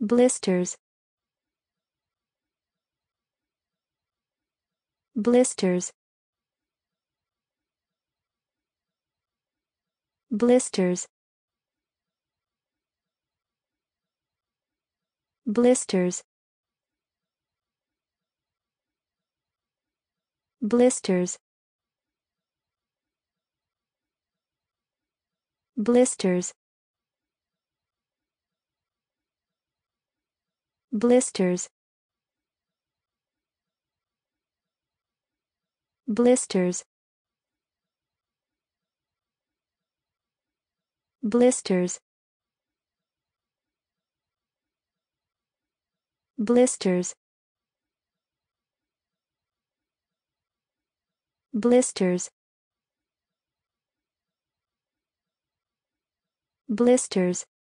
Blisters. Blisters. Blisters. Blisters. Blisters. Blisters. Blisters. Blisters. Blisters. Blisters. Blisters. Blisters.